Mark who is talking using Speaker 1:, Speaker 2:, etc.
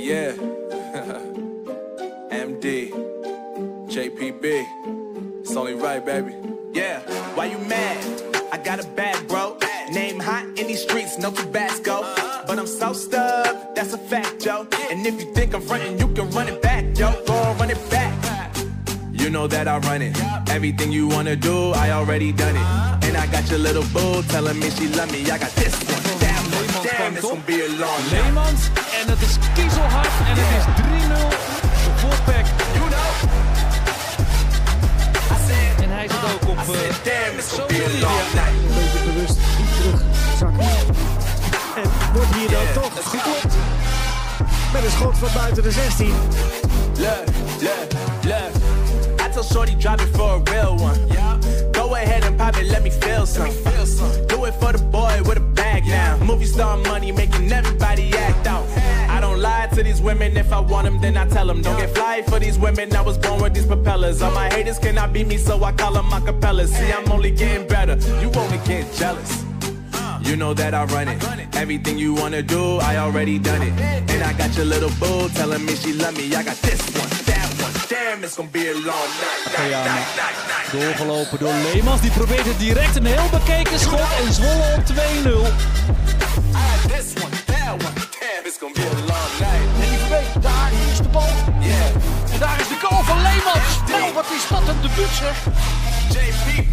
Speaker 1: yeah. MD, JPB. It's only right, baby.
Speaker 2: Yeah, why you mad? I got a bad bro. Name hot in these streets, no Tabasco. But I'm so stubbed, that's a fact, yo. And if you think I'm frontin', you can run it back, yo. Go on, run it back.
Speaker 1: You know that I run it. Everything you wanna do, I already done it. And I got your little boo telling me she love me. I got this one. Damn, it's gonna be a long night.
Speaker 3: Leemans, en het is kiezelhard en het is 3-0 voor PEC.
Speaker 2: You know.
Speaker 3: En hij zit ook op social media.
Speaker 4: Een beetje bewust niet terugzakken. En wordt hier dan toch geklopt. Met een schot van buiten de 16.
Speaker 2: Look. I tell Shorty drop it for a real one. Go ahead and pop it, let me feel some. Do it for the boy with a bag now. Movie star money making everybody act out. I don't lie to these women, if I want them then I tell them. Don't get fly for these women, I was born with these propellers. All my haters cannot beat me, so I call them acapellas. See, I'm only getting better, you only get jealous. You know that I run it. Everything you wanna do, I already done it. And I got your little boo telling me she love me. I got this one, that one. Damn, it's gonna be a long night.
Speaker 3: Doorgelopen door Leemans. Die probeert het direct een heel bekeken schot. En Zwolle op 2-0.
Speaker 2: I got this one, that one. Damn, it's gonna be a long night.
Speaker 3: En die weet, daar is de bal.
Speaker 2: Yeah.
Speaker 3: En daar is de goal van Leemans. Nou, wat is dat een debuut zeg.
Speaker 2: JPB.